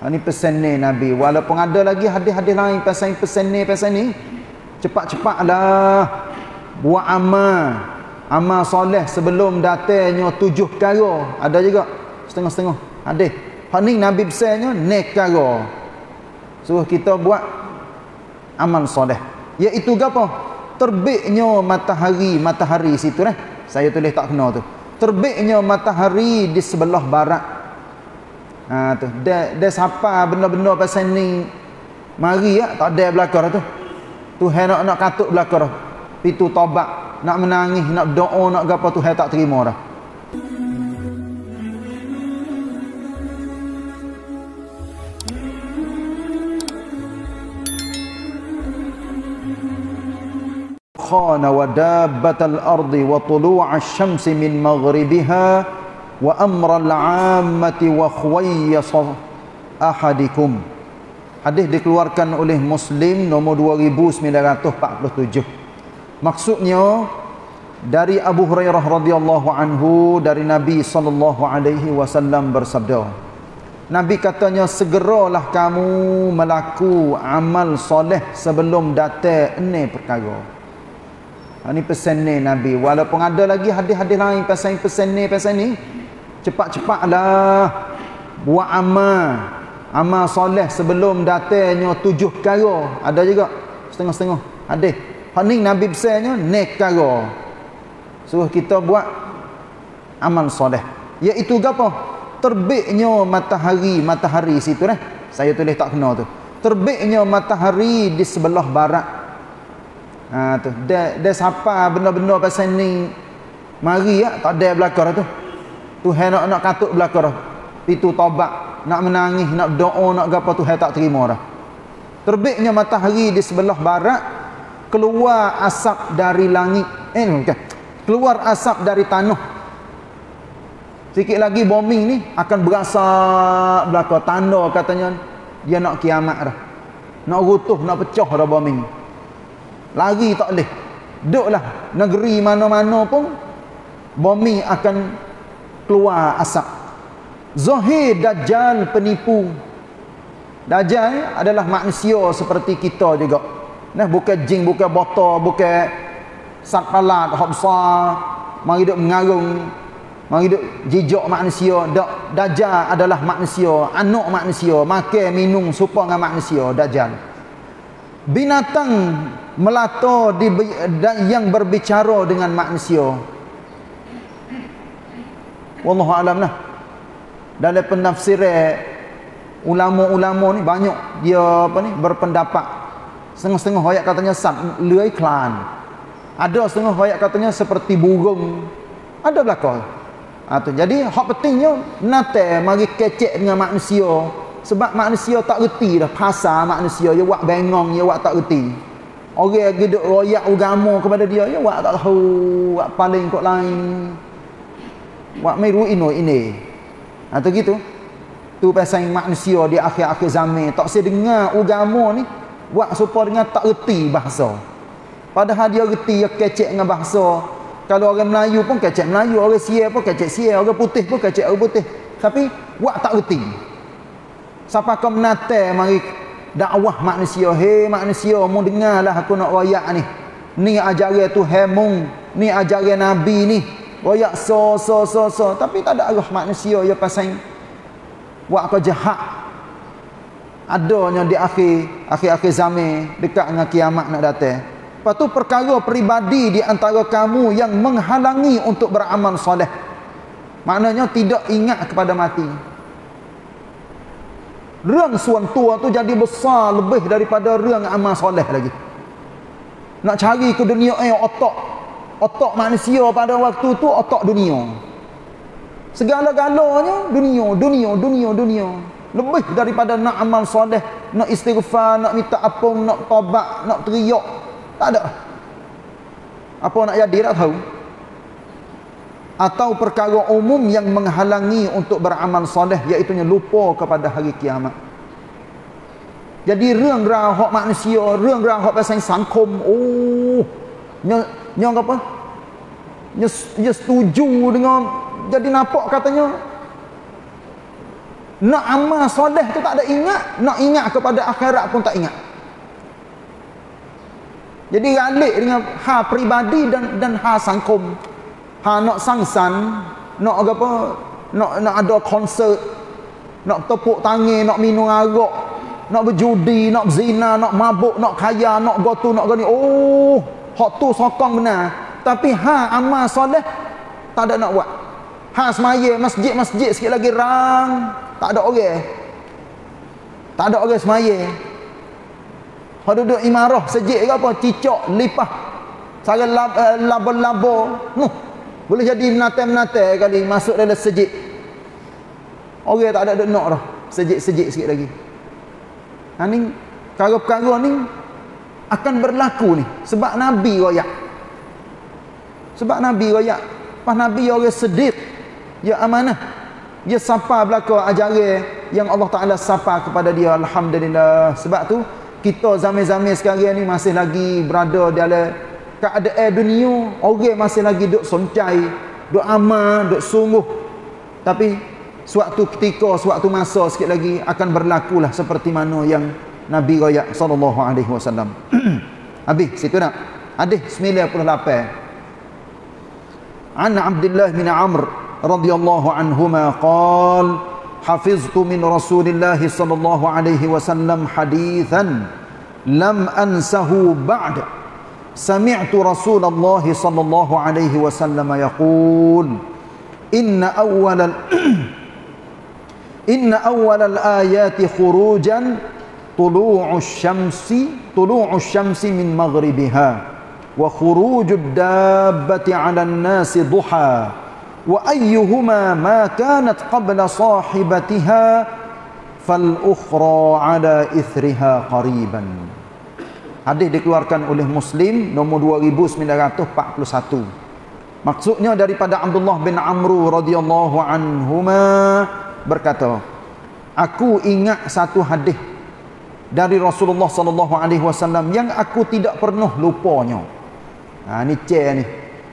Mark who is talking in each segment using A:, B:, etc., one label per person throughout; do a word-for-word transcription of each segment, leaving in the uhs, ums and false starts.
A: Ini pesan ni Nabi. Walaupun ada lagi hadis-hadis lain pasal pesan ni, pasal ni. Cepat-cepatlah buat amal. Amal soleh sebelum datangnya tujuh perkara. Ada juga setengah-setengah hadis. Hak ni Nabi pesannya nek perkara. Suruh kita buat amal soleh. Iaitu apa? Terbitnya matahari, matahari situ eh. Saya tulis tak kena tu. Terbitnya matahari di sebelah barat. Ha tu. Dia dia siapa benda-benda pasal ni mari ya tak ada belakang tu. Tuhan nak nak katuk belakang dah. Pitu taubat, nak menangis, nak doa, nak gapo Tuhan tak terima dah. khana wa dabbatal ardi wa tulu'a asy-syamsi min maghribiha wa amral 'ammati wa khuwayyas ahadikum. Hadis dikeluarkan oleh Muslim nombor dua ribu sembilan ratus empat puluh tujuh. Maksudnya dari Abu Hurairah radhiyallahu anhu dari Nabi sallallahu alaihi wasallam bersabda. Nabi katanya, segeralah kamu melaku amal soleh sebelum datang ini perkara. Ini pesan ni Nabi. Walaupun ada lagi hadis-hadis lain pasal pesan ni, pasal ni. Cepat-cepatlah buat amal. Amal soleh sebelum datangnya tujuh perkara. Ada juga setengah-setengah hadis. Hak ni Nabi pesannya ni perkara. Suruh kita buat amal soleh. Iaitu apa? Terbitnya matahari, matahari situ eh. Saya tulis tak kena tu. Terbitnya matahari di sebelah barat. Ha tu. Dia dia siapa benda-benda pasal ni mari ya tak ada belakang tu. Tuhan nak nak katuk belakang dah. Itu taubat, nak menangis, nak doa, nak gapo Tuhan tak terima dah. Terbitnya matahari di sebelah barat, keluar asap dari langit. Eh bukan. Keluar asap dari tanah. Sikit lagi bumi ni akan berasa belakang tanda katanya dia nak kiamat dah. Nak rutuh, nak pecah dah bumi. Lari tak boleh. Duduklah negeri mana-mana pun bumi akan keluar asap. Zahir Dajjal penipu. Dajjal adalah manusia seperti kita juga. Nah, bukan jin, bukan botol, bukan sat palat, hok besar, mari duk mengarung. Mari duk jijak manusia. Dajjal adalah manusia, anak manusia, makan minum serupa dengan manusia. Dajjal binatang melata di, yang berbicara dengan manusia. Wallahu a'lam lah. Dalam penafsiran ulama-ulama ni banyak dia apa ni berpendapat. Setengah-setengah ayat katanya sat lưỡi klan. Ada setengah ayat katanya seperti burung. Ada belakang. Ha, tu. Jadi hak pentingnya nate mari kecek dengan manusia, sebab manusia tak reti dah pasal manusia, dia buat bengong, dia buat tak reti. Orang geduk royak agama kepada dia, dia buat tak tahu, buat paling kok lain. Buat miru ino ini. Ha tu gitu. Tu pasal manusia di akhir-akhir zaman tak saya dengar agama ni buat supaya dengan tak reti bahasa. Padahal dia reti, dia kecek dengan bahasa. Kalau orang Melayu pun kecek Melayu, orang Sia pun kecek Sia, orang putih pun kecek orang putih. Tapi buat tak reti. Siapa kau menate mari dakwah manusia, hei manusia, mu dengarlah aku nak royak ni. Ni ajaran Tuhan mu, ni ajaran Nabi ni. Royak so so so so, tapi tak ada arah manusia ya pasal buat apa jahat. Adanya di akhir akhir-akhir zaman dekat dengan kiamat nak datang. Lepas tu perkara peribadi di antara kamu yang menghalangi untuk beramal soleh. Maknanya tidak ingat kepada mati. Rang suan tua tu jadi besar lebih daripada rang amal soleh lagi. Nak cari ke dunia eh otak. Otak manusia pada waktu tu otak dunia. Segala-galanya dunia, dunia, dunia, dunia. Lebih daripada nak amal soleh, nak istighfar, nak minta ampun, nak taubat, nak teriak. Tak ada. Apa nak jadi tak tahu. Atau perkara umum yang menghalangi untuk beramal soleh, iaitu lupa kepada hari kiamat. Jadi rang-rang hak manusia, rang-rang hak pasal sangkum, oh nya nya apa? Nya nya setuju dengan, jadi nampak katanya Nak amal soleh tu tak ada ingat, nak ingat kepada akhirat pun tak ingat. Jadi ralik dengan hal peribadi dan dan hal sangkum. Ha nak sangsan, nak apa, nak nak ada konsert, nak tepuk tangan, nak minum arak, nak berjudi, nak berzina, nak mabuk, nak kaya, nak gotu, nak gani. Oh, hak tu sokong benar. Tapi ha amal soleh tak ada nak buat. Ha semaya masjid-masjid sikit lagi rang, tak ada orang. Tak ada orang semaya. Hak duduk imarah sejik ke apa, cicak, lipah. Sara lab, uh, labo-labo. Nuh, boleh jadi menatai-menatai kali masuk dalam sejik. Orang tak ada duk nak dah. Sejik-sejik sikit lagi. Ha ni perkara-perkara ni akan berlaku ni sebab Nabi royak. Sebab Nabi royak. Pas Nabi orang sedik, ya amanah. Dia sapa belaka ajaran yang Allah Taala sapa kepada dia, alhamdulillah. Sebab tu kita zaman-zaman sekarang ni masih lagi berada dalam keadaan dunia, orang masih lagi duk soncai, duk amal, duk sungguh. Tapi suatu ketika, suatu masa sikit lagi akan berlakulah seperti mana yang Nabi royak sallallahu alaihi wasallam. Habis situ nak. Hadis sembilan puluh lapan. An Abdullah bin Amr radhiyallahu anhuma qala حفظت من رسول الله صلى الله عليه وسلم حديثا لم أنسه بعد سمعت رسول الله صلى الله عليه وسلم يقول إن أول إن أول الآيات خروجا طلوع الشمس طلوع الشمس من مغربها وخروج الدابة على الناس ضحى وأيهما ما كانت قبل صاحبتها فالأخرى على إثرها قريبا. Hadis dikeluarkan oleh Muslim nombor dua ribu sembilan ratus empat puluh satu. Maksudnya daripada Abdullah bin Amr radhiyallahu anhuma berkata, aku ingat satu hadis dari Rasulullah sallallahu alaihi wasallam yang aku tidak pernah lupanya. Ha ni cek ni.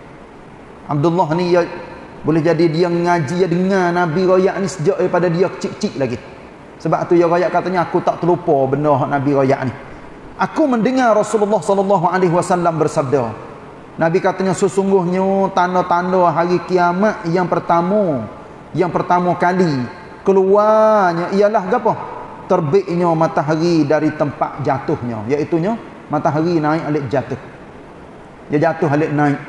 A: Abdullah ni ya, boleh jadi dia ngaji, dia dengar Nabi royak ni sejak daripada dia kecil-kecil lagi. Sebab tu dia royak katanya aku tak terlupa benda Nabi royak ni. Aku mendengar Rasulullah sallallahu alaihi wasallam bersabda. Nabi katanya sesungguhnya tanda-tanda hari kiamat yang pertama, yang pertama kali keluarnya ialah apa? Terbitnya matahari dari tempat jatuhnya, iaitu nya matahari naik alik jatuh. Dia jatuh alik naik.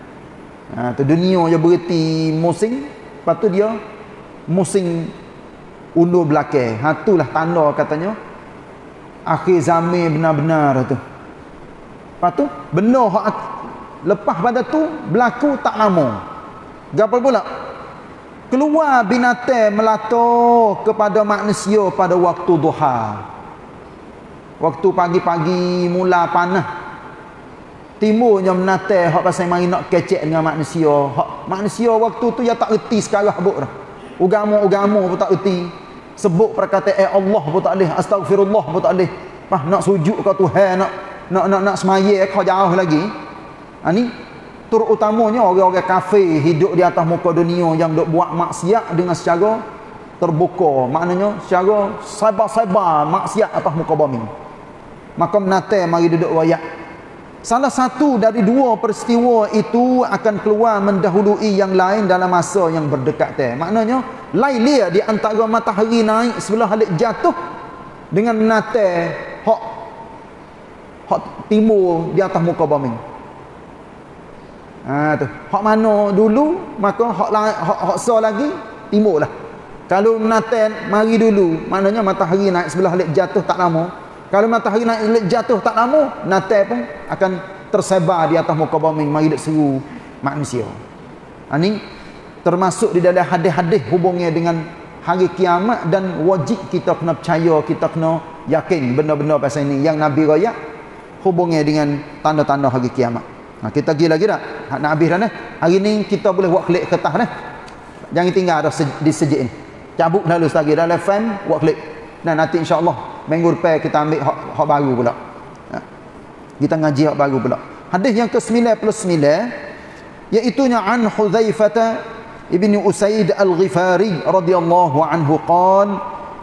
A: Ha, tu dunia dia berhenti musim, lepas tu dia musim undur belakang. Ha itulah tanda katanya akhir zaman benar-benar tu. Lepas tu benda hak lepas pada tu berlaku tak lama. Gapo pula? Keluar binatang melata kepada manusia pada waktu duha. Waktu pagi-pagi mula panas, timbulnya menatai hak pasal mari nak kecek dengan manusia. Hak manusia waktu tu dia tak erti sekarang habuk dah. Agama-agama pun tak erti. Sebut perkataan Allah pun tak boleh, astagfirullah pun tak boleh. Pas nak sujud ke Tuhan, nak nak nak nak semaya kau jauh lagi. Ha ni terutamanya orang-orang kafir hidup di atas muka dunia yang dok buat maksiat dengan secara terbuka. Maknanya secara sabar-sabar maksiat atas muka bumi. Maka menatai mari duduk royak. Salah satu dari dua peristiwa itu akan keluar mendahului yang lain dalam masa yang berdekatan. Maknanya, lailia di antara matahari naik sebelah halik jatuh dengan menatai hak hak timur di atas muka bumi. Ha tu. Hak mana dulu, maka hak hak hak so lagi timurlah. Kalau menatai mari dulu, maknanya matahari naik sebelah halik jatuh tak lama. Kalau matahari naik jatuh tak lama, natai pun akan tersebar di atas muka bumi mari dak seru manusia. Ini termasuk di dalam hadis-hadis hubungnya dengan hari kiamat dan wajib kita kena percaya, kita kena yakin benda-benda pasal ini yang Nabi royak hubungnya dengan tanda-tanda hari kiamat. Nah, kita pergi lagi dah. Nak habis dah ni. Hari ni kita boleh buat klik kertas ni. Jangan tinggal dah di sejik ni. Cabut dulu lagi dalam fan buat klik. Dan nanti insya-Allah minggu depan kita ambil hak, hak baru pula. Ha. Kita ngaji hak baru pula. Hadis yang ke sembilan puluh sembilan iaitu an Hudzaifah ibn Usaid al-Ghifari radhiyallahu anhu qala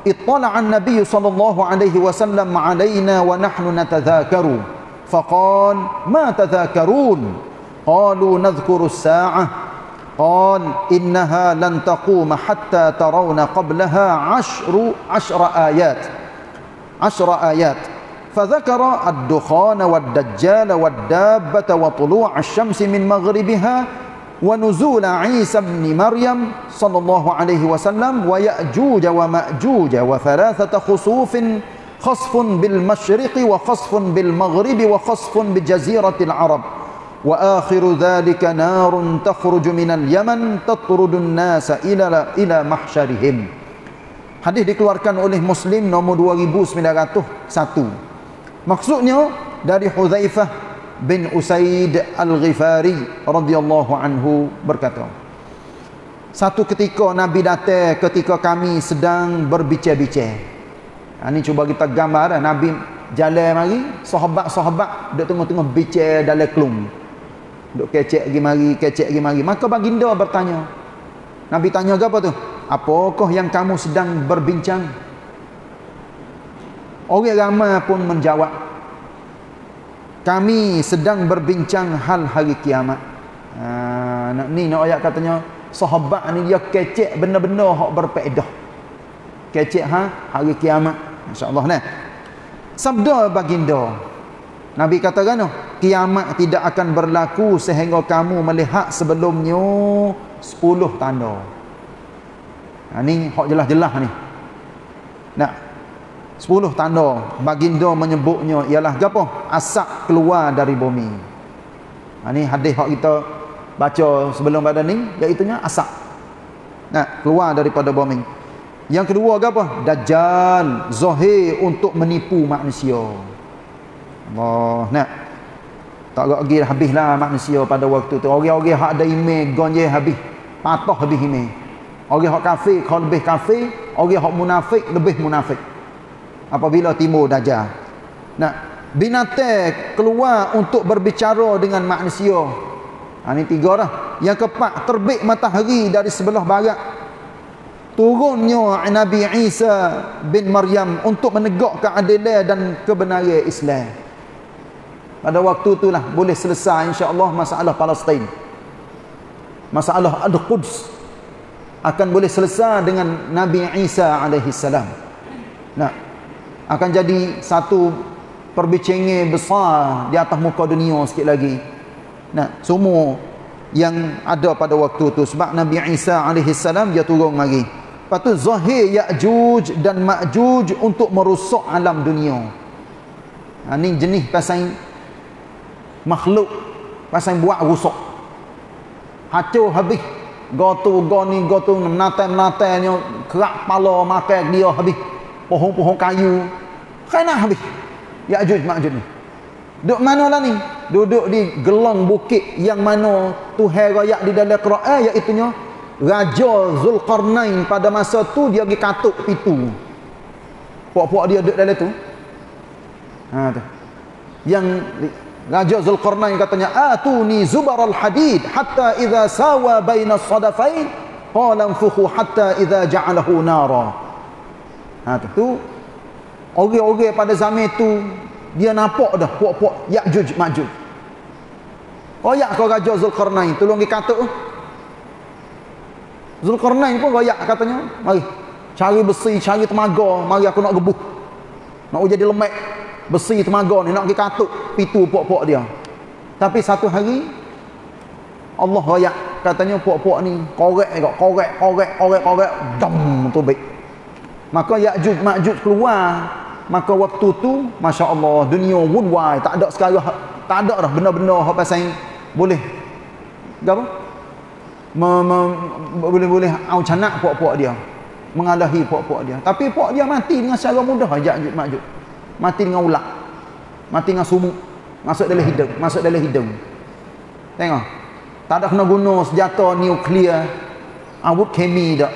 A: اطلع النبي صلى الله عليه وسلم علينا ونحن نتذاكر فقال ما تذاكرون قالوا نذكر الساعة قال إنها لن تقوم حتى ترون قبلها عشر عشر آيات عشر آيات فذكر الدخان والدجال والدابة وطلوع الشمس من مغربها ونزول عيسى بن مريم صلى الله عليه وسلم ويأجوج ومأجوج وثلاثة خسوف خسف بالمشرق وخسف بالمغرب وخسف بجزيرة العرب وآخر ذلك نار تخرج من اليمن تطرد الناس إلى إلى محشرهم. Hadis dikeluarkan oleh Muslim nomor dua ribu sembilan ratus satu. Maksudnya dari Hudzaifah bin Usaid Al-Ghifari radhiyallahu anhu berkata, satu ketika Nabi datang ketika kami sedang berbincang-bincang. Ha, ini cuba kita gambar, Nabi jalan mari, sahabat-sahabat duduk tengah-tengah bincang dalam kelum. Duk kecek pergi mari, kecek pergi mari. Maka baginda bertanya. Nabi tanya apa tu? Apakah yang kamu sedang berbincang? Orang ramai pun menjawab, kami sedang berbincang hal hari kiamat. Ha, ni nak ayat katanya, sahabat ni dia kecek benda-benda hak berfaedah. Kecek ha hari kiamat. Masya-Allah nah. Sabda baginda, Nabi katakan, kiamat tidak akan berlaku sehingga kamu melihat sebelumnya sepuluh tanda. Ha, ni hak jelas-jelas ni. Nah, sepuluh tanda baginda menyebutnya ialah apa? Asap keluar dari bumi. Ha, ni hadis hak kita baca sebelum pada ni, iaitu asap. Nah, keluar daripada bumi. Yang kedua apa? Dajjal, zahir untuk menipu manusia. Allah, nah. Tak lagi habislah manusia pada waktu tu. Orang-orang hak ada iman gonje habis. Patah habis iman. Orang hak kafir kau lebih kafir, orang hak munafik lebih munafik. Apabila timbul dajjal. Nah, binatang keluar untuk berbicara dengan manusia. Ha, ini tiga dah. Yang keempat, terbit matahari dari sebelah barat. Turunnya Nabi Isa bin Maryam untuk menegakkan keadilan dan kebenaran Islam. Pada waktu itulah boleh selesai insya-Allah masalah Palestin. Masalah Al-Quds akan boleh selesai dengan Nabi Isa alaihi salam. Nah, akan jadi satu perbincangan besar di atas muka dunia sikit lagi. Nah, semua yang ada pada waktu itu sebab Nabi Isa alaihi salam dia turun mari. Lepas tu zahir Ya'juj dan Ma'juj untuk merosak alam dunia. Ha, ni jenis pasal makhluk pasal buat rusak. Hancur habis. Gotu goni gotu menata-menatanya kerak kepala makan dia habis. Pohon-pohon kayu kena habis. Ya'juj Ma'juj ni. Duduk mana lah ni? Duduk di gelang bukit yang mana Tuhan rakyat di dalam Quran iaitu Raja Zulkarnain pada masa tu dia pergi katuk pitu. Puak-puak dia duduk dalam tu. Ha tu. Yang Raja Zulkarnain katanya, atuni zubaral hadid hatta idza sawa baina as-sadafain qala anfukhu hatta idza ja'alahu nara. Ha tu. tu orang-orang pada zaman tu dia nampak dah puak-puak Ya'juj Ma'juj. Royak kau Raja Zulkarnain tolong pergi katuk tu. Zulkarnain pun royak katanya, mari cari besi, cari temaga, mari aku nak gebuh. Nak jadi lemak besi temaga ni nak pergi katuk pitu puak-puak dia. Tapi satu hari Allah royak katanya puak-puak ni korek kok, korek, korek, korek, korek, dam tu baik. Maka Ya'juj Ma'juj keluar. Maka waktu tu masya-Allah dunia worldwide tak ada sekarang, tak ada dah benda-benda hak pasal boleh apa? Boleh-boleh au canak puak-puak dia, mengalahi puak-puak dia. Tapi puak dia mati dengan secara mudah aja Ma'juj. Mati dengan ulat. Mati dengan sumuk. Masuk dalam hidung, masuk dalam hidung. Tengok. Tak ada kena guna senjata nuklear, awut kemi dak.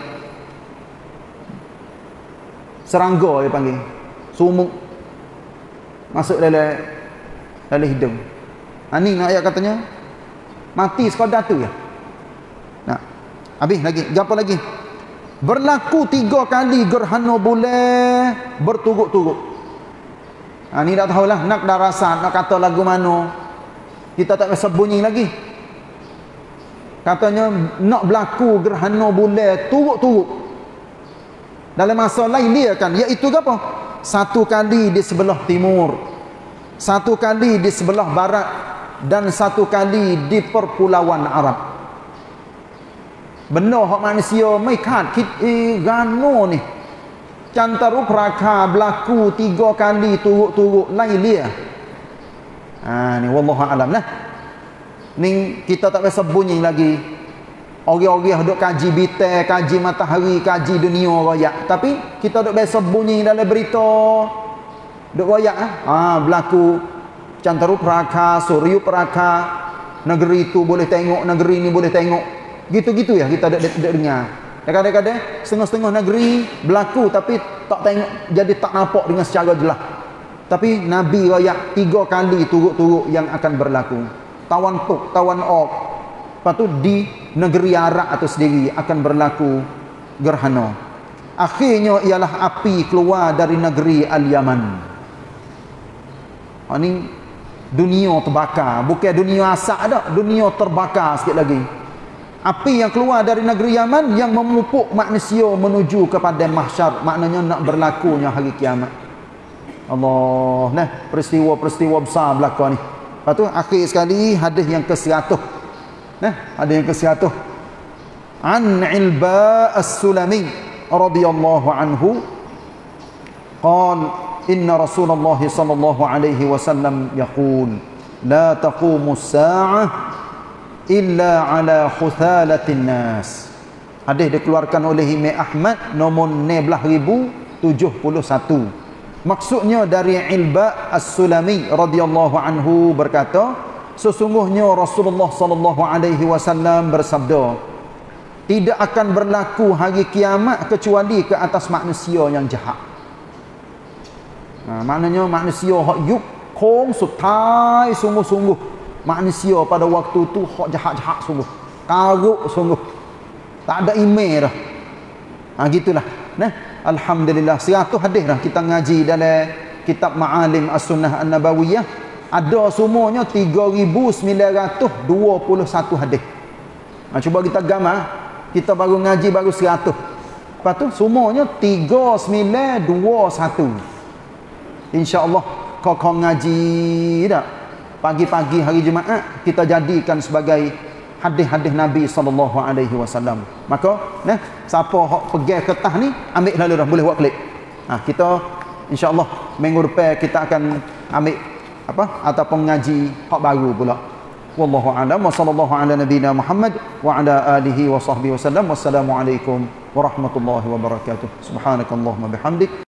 A: Serangga dia panggil. Sumuk masuk dalam dalam hidung. Ha ni ayat katanya mati sekadar tu ya. Nah, habis lagi, apa lagi? Berlaku tiga kali gerhana bulan berturut-turut. Ha, ni tak tahulah nak darasat, nak kata lagu mana. Kita tak bisa bunyi lagi. Katanya nak berlaku gerhana bulan turut-turut. Dalam masa lain dia kan, iaitu apa? Satu kali di sebelah timur, satu kali di sebelah barat, dan satu kali di perpulauan Arab. Benda hak manusia mai kat kit eh gano ni. Cantaru praka berlaku tiga kali turut-turut lain dia. Ha ni wallahu alam lah. Ni kita tak biasa bunyi lagi. Orang-orang duk kaji bintang, kaji matahari, kaji dunia royak. Tapi kita duk biasa bunyi dalam berita duk royak ah. Ha berlaku cantaru praka, suryu praka, negeri tu boleh tengok, negeri ni boleh tengok. Gitu-gitu ya kita duk dengar. Kadang-kadang setengah-setengah negeri berlaku tapi tak tengok, jadi tak nampak dengan secara jelas. Tapi Nabi royak tiga kali turut-turut yang akan berlaku. Tawan tuk, tawan ok. Lepas tu di negeri Arab atau sendiri akan berlaku gerhana. Akhirnya ialah api keluar dari negeri Al-Yaman. Ini dunia terbakar. Bukan dunia asap dah, dunia terbakar sikit lagi. Api yang keluar dari negeri Yaman yang memupuk manusia menuju kepada mahsyar, maknanya nak berlakunya hari kiamat. Allah, nah, peristiwa-peristiwa besar berlaku ni. Lepas tu akhir sekali hadis yang ke seratus. Nah, hadis yang ke seratus. An Ilba As-Sulami radhiyallahu anhu qala inna Rasulullah sallallahu alaihi wasallam yaqul la taqumu as-sa'ah illa ala khuthalatin nas. Hadis dikeluarkan oleh Imam Ahmad nombor enam belas ribu tujuh puluh satu. Maksudnya dari Ilba As-Sulami radhiyallahu anhu berkata, sesungguhnya Rasulullah sallallahu alaihi wasallam bersabda, tidak akan berlaku hari kiamat kecuali ke atas manusia yang jahat. Nah, maknanya manusia hak yuk kong sutai sungguh-sungguh. Manusia pada waktu tu hak jahat-jahat sungguh. Karuk sungguh. Tak ada email dah. Ha gitulah. Nah, alhamdulillah seratus hadis dah kita ngaji dalam kitab Ma'alim As-Sunnah An-Nabawiyah. Ada semuanya tiga ribu sembilan ratus dua puluh satu hadis. Ha, cuba kita gambar. Kita baru ngaji baru seratus. Lepas tu semuanya tiga sembilan dua satu. Insya-Allah kau kau ngaji dah. Pagi-pagi hari Jumaat kita jadikan sebagai hadis-hadis Nabi sallallahu alaihi wasallam. Maka nah, siapa hok pegang kertas ni ambil lalu dah boleh buat klik. Ha, kita insya-Allah minggu depan kita akan ambil apa ataupun ngaji hak baru pula. Wallahu a'lam wa sallallahu ala nabiyyina Muhammad wa ala alihi wa sahbihi wasallam. Wassalamualaikum warahmatullahi wabarakatuh. Subhanakallahumma bihamdik